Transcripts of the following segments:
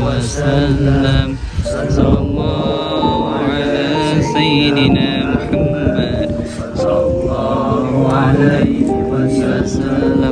وسلم صلى الله على سيدنا محمد صلى الله عليه وسلم.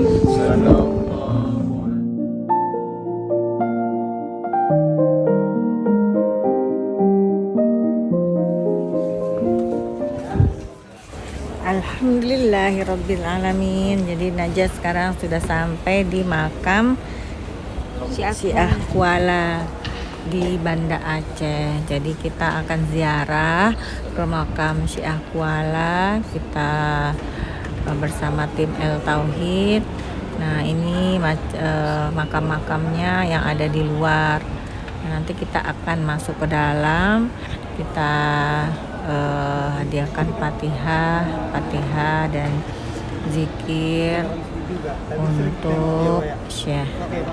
Alhamdulillahirrabbilalamin. Jadi Najah sekarang sudah sampai di makam Syiah Kuala di Banda Aceh. Jadi kita akan ziarah ke makam Syiah Kuala. Kita bersama tim El Tauhid. Nah, ini makam-makamnya yang ada di luar. Nah, nanti kita akan masuk ke dalam. Kita hadiahkan Fatihah dan zikir untuk Syekh.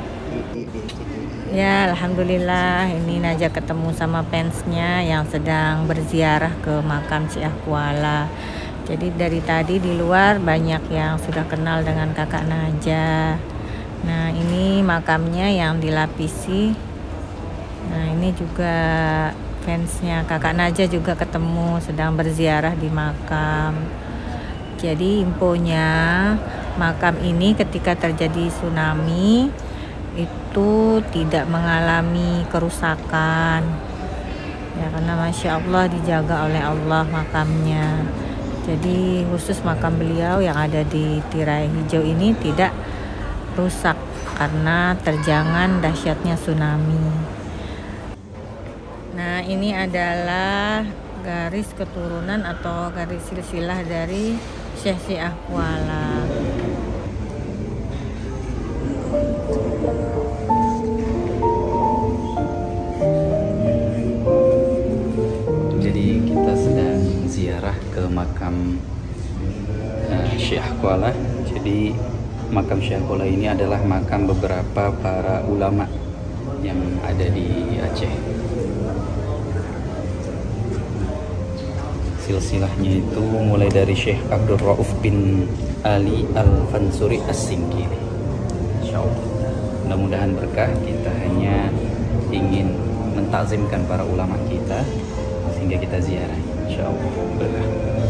Ya, alhamdulillah ini Najah ketemu sama fansnya yang sedang berziarah ke makam Syiah Kuala. Jadi dari tadi di luar banyak yang sudah kenal dengan kakak Najah. Nah, ini makamnya yang dilapisi. Nah, ini juga fansnya kakak Najah juga ketemu sedang berziarah di makam. Jadi infonya, makam ini ketika terjadi tsunami itu tidak mengalami kerusakan ya, karena Masya Allah dijaga oleh Allah makamnya. Jadi khusus makam beliau yang ada di tirai hijau ini tidak rusak karena terjangan dahsyatnya tsunami. Nah, ini adalah garis keturunan atau garis silsilah dari Syekh Syiah Kuala. Jadi kita sedang ziarah ke makam Syiah Kuala. Jadi makam Syiah Kuala ini adalah makam beberapa para ulama yang ada di Aceh. Silsilahnya itu mulai dari Syekh Abdul Rauf bin Ali Al-Fansuri As-Singkili. Insyaallah mudah-mudahan berkah. Kita hanya ingin mentakzimkan para ulama kita sehingga kita ziarah. Insyaallah berkah.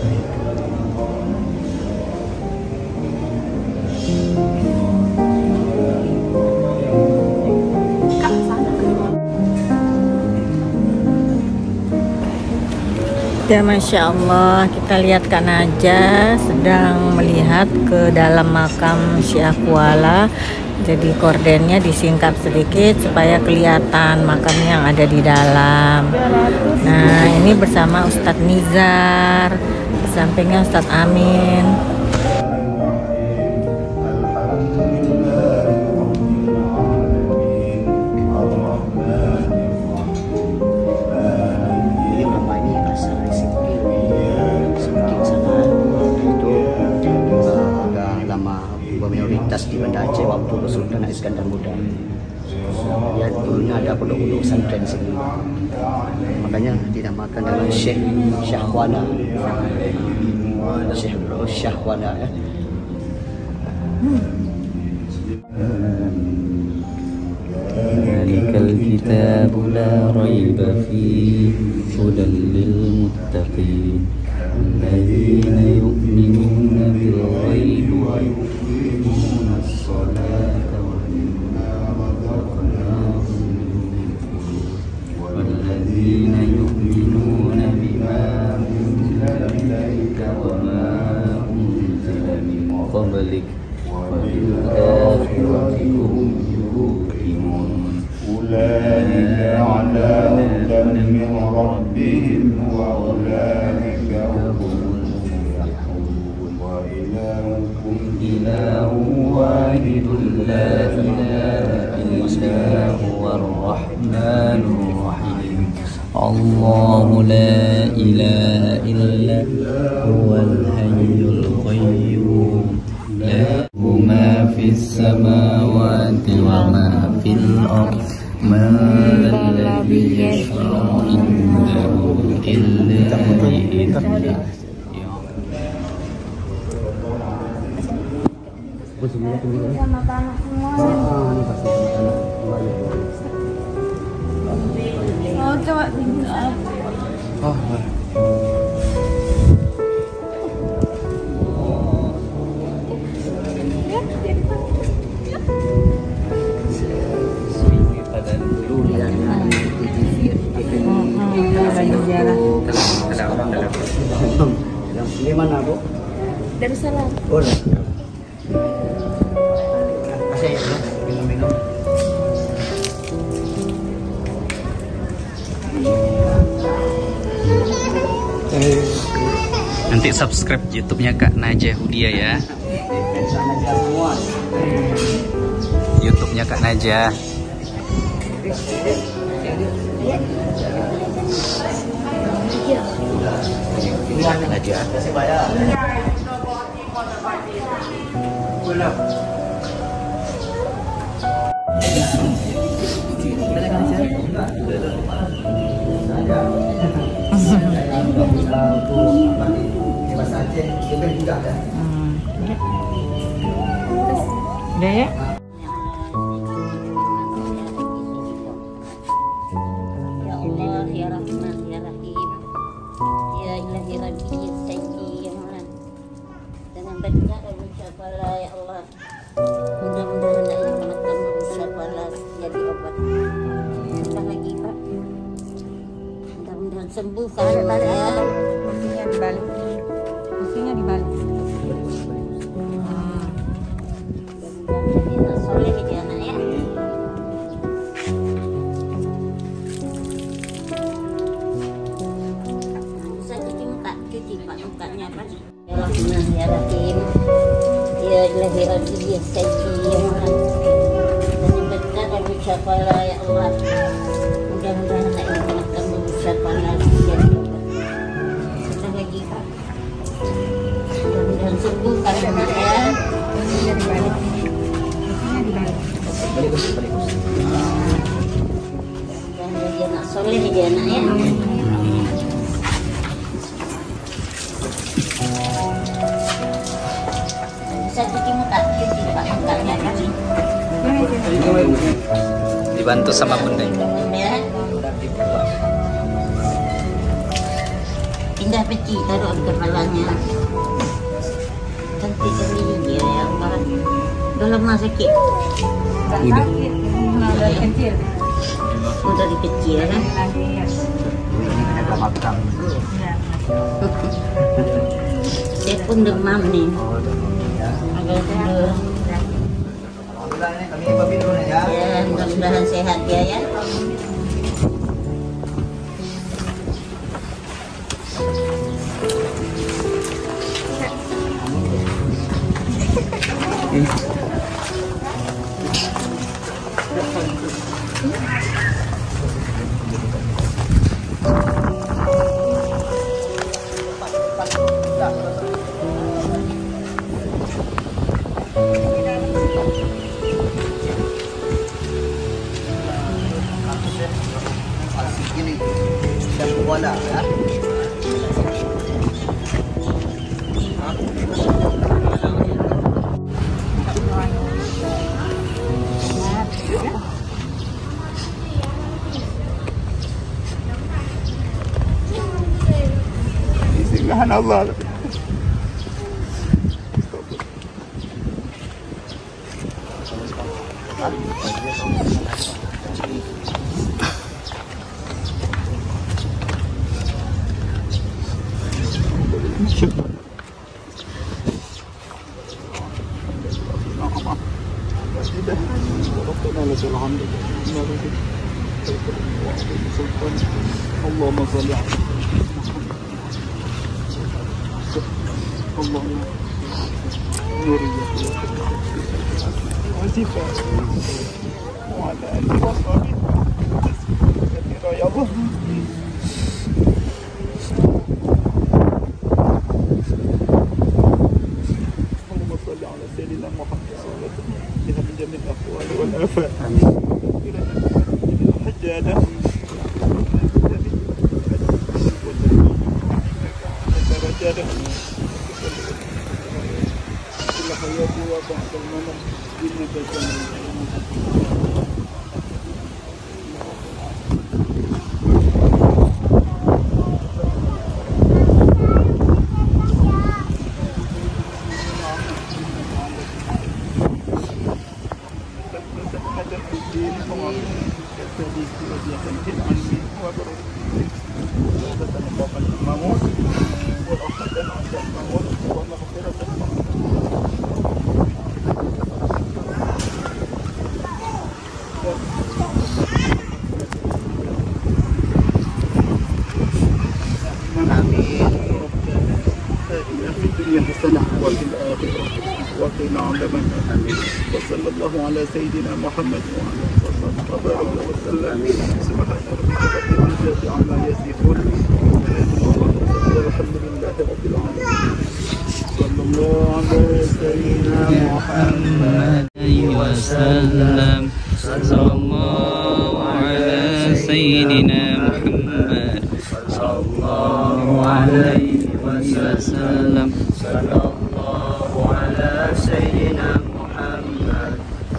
Ya, Masya Allah, kita lihat Kak Najah sedang melihat ke dalam makam Syiah Kuala. Jadi kordennya disingkap sedikit supaya kelihatan makam yang ada di dalam. Nah, ini bersama Ustadz Nizar, di sampingnya Ustadz Amin. Di Banda Aceh waktu Sultan Iskandar Muda. Ya, dulunya ada pondok-pondok pesantren sini. Makanya dinamakan dengan Syekh Syiah Kuala. Syekh Syiah Kuala ya. Zalikal kitabu la raiba fihi hudan lil muttaqin alladzina yu'minuna bil ghaibi wa yuqimuna as-salata wa mimma razaqnahum yunfiqun walladzina yu'minuna bima unzila ilayka wa ma unzila min qablik wa bil akhirati hum yuqinun. أولئك على هدى من ربهم وأولئك هم المفلحون وإلهكم إله واحد لا إله إلا هو الرحمن الرحيم الله لا إله إلا هو الحي القيوم له ما في السماوات وما في الأرض ما الذي يشفع عنده إلا بإذنه. Oh, Di mana, Bu? Darussalam. Oh, kasih ya, minum-minum. nanti subscribe YouTube-nya Kak Najah Hudia ya. YouTube-nya Kak Najah. Ini Kak Najah. Udah ya? Ya Allah, ya Rahman, ya Rahim, ya Ilahi Rabbi, ya Sayyidi, ya Maulana. Dengan baca dan ucapalah ya Allah, mudah-mudahan ayat mata berusahalah jadi obat. Sebentar lagi Pak, mudah-mudahan sembuh kalau balik ya. Kursinya dibalik. Kursinya dibalik. Mudah-mudahan jadi soleh jadi anak ya. Bisa cuci muka, cuci Pak mukanya Pak. Ya Rahman, ya Rahim, ya Ilahi Rabbi, ya Sayyidi, ya Maulana. Dengan baca dan ucapalah ya Allah, mudah-mudahan ayat mata berusahalah jadi obat. Sebentar lagi Pak, mudah-mudahan sembuh kalau balik ya. Kursinya dibalik. Kursinya dibalik. Dan jadi anak soleh jadi anak ya. Bisa cuci muka, cuci Pak mukanya kan. Dibantu sama Bunda. Ya. Pindah peci taruh di kepalanya. Cantik sekali dia ya Allah. Udah lama sakit. Udah. Dari kecil. Oh dari kecil kan. Ada makam. Saya pun demam nih. Agak tidur. Kami pamit dulu ya. Ya mudah-mudahan sehat dia ya. Ini dan bola ya. Subhanallah. اللهم صل على اللهم نورية وشفاء وعلى آله وصحبه كثيرا يا الله. اللهم صل على سيدنا محمد صلى الله عليه وسلم من جميع الأقوال والآفات. حجاجا درجاته كل حياتي وبعد المنام إنك سميع صديق وجهك عني وبرد وتنبقى الموت ورحمة عند الموت ومغفرة في الدنيا حسنة وفي الآخرة وقنا عذاب النار وصلى الله على سيدنا محمد وعلى آله وبارك وسلم سبحان ربك رب العزة عما يصفون والحمد لله رب العالمين صلى الله على سيدنا محمد وسلم صلى الله على سيدنا محمد صلى الله عليه وسلم صلى الله على سيدنا محمد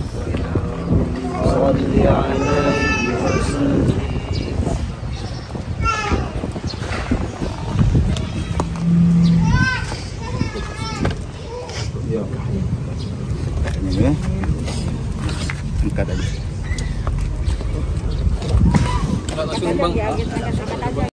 صل عليه وسلم. Ya, angkat aja. Langsung bang.